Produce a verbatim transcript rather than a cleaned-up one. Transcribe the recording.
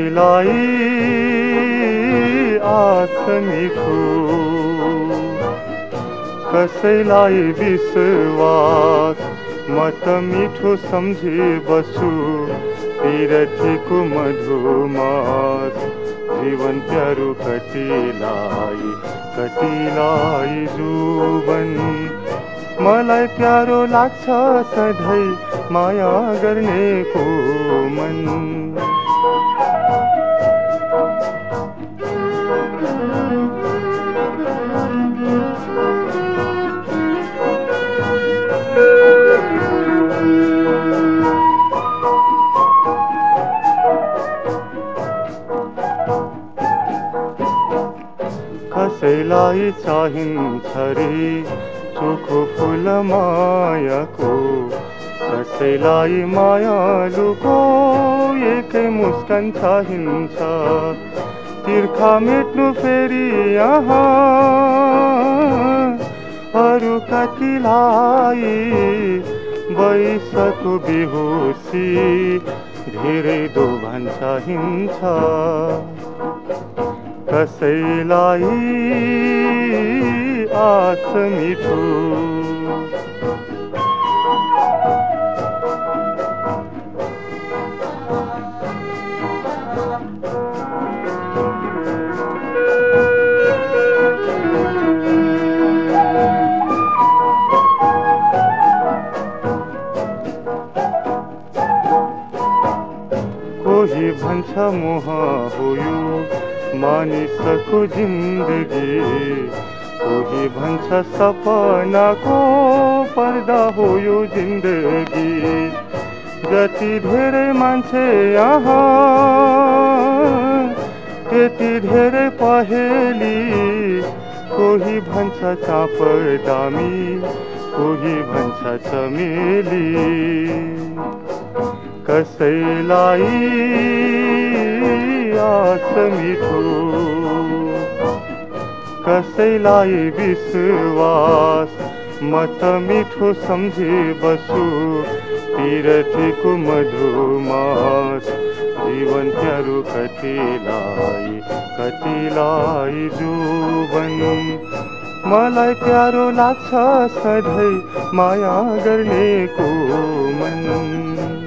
कसैलाई आश मिठो, कसैलाई विश्वास, म त मिठो सम्झे बसु पिरतीको मधुमास। जीवन प्यारो कतिलाई कतिलाई जुवन, मलाई प्यारो लाग्छ सधैँ माया गर्नेको मन। कसैलाई चाहिन्छ रे चोखो फुल मायाको, कसैलाई मायालुको एकै मुस्कान चाहिन्छ। तिर्खा मेट्नु फेरि यहाँ अरू कतिलाई बैसको बेहोसी, धेरै दोभान चाहिन्छ। कसैलाई आश मिठो, कोही भन्छ मोह हो यो मानिसको जिन्दगी, कोही भन्छ सपनाको पर्दा हो यो जिन्दगी। जति धेरै मान्छे यहाँ त्यति धेरै पहेली, कोही भन्छ चाँप दामी, कोही भन्छ चमेली। कसैलाई आश मिठो, कसैलाई विश्वास, म त मिठो सम्झे बसु पिरतीको मधुमास। जीवन प्यारो कतिलाई कतिलाई जुवन, मलाई प्यारो लाग्छ सधैँ माया गर्नेको मन।